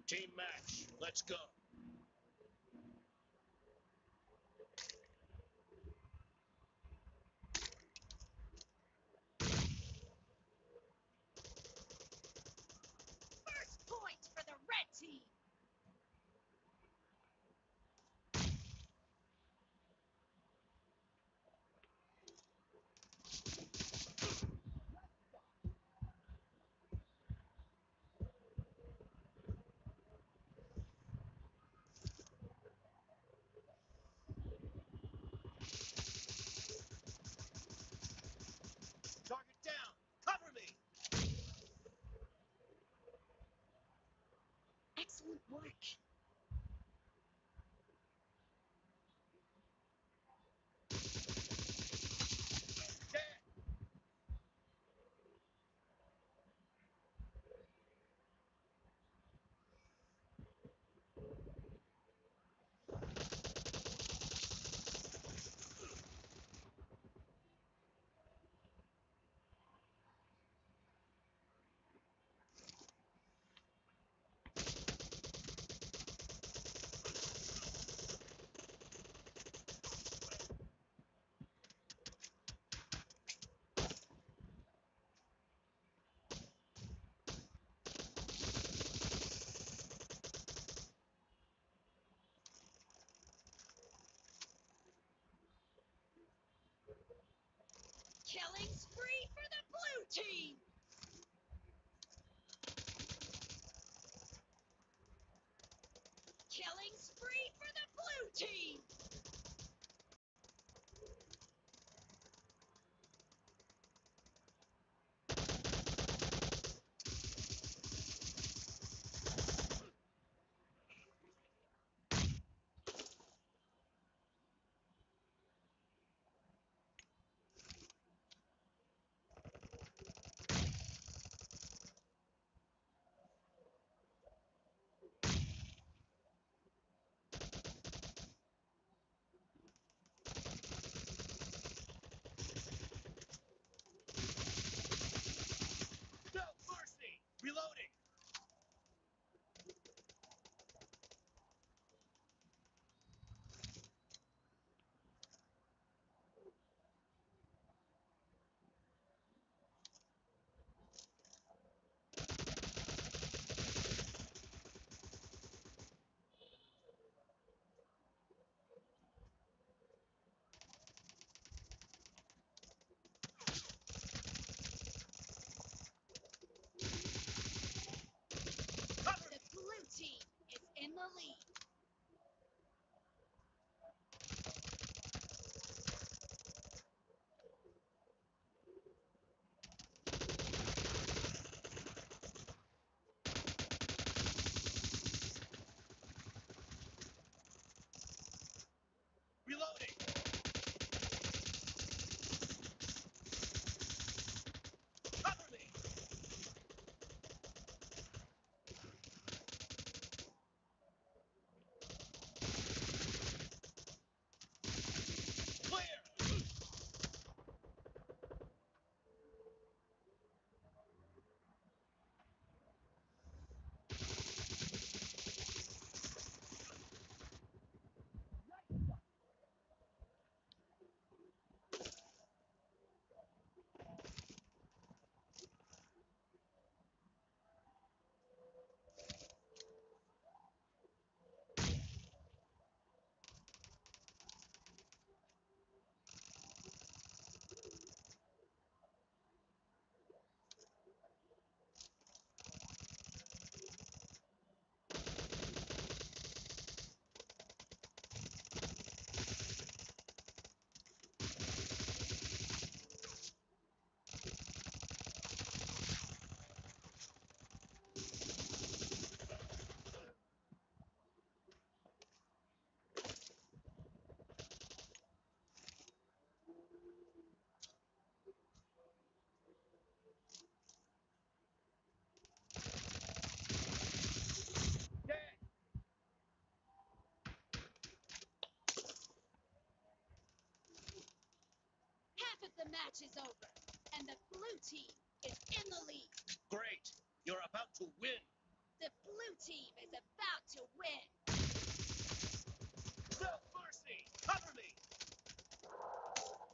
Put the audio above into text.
Team match. Let's go. First point for the red team. Target down. Cover me. Excellent work. Dead. Killing spree for the blue team. Killing spree for the blue team. No mercy. Reloading. Cover me. The blue team is in the lead. Reloading. Cover me. Clear. Dead. Half of the match is over, and the blue team is in the lead. Great. You're about to win. The blue team is about to win. No mercy! Cover me!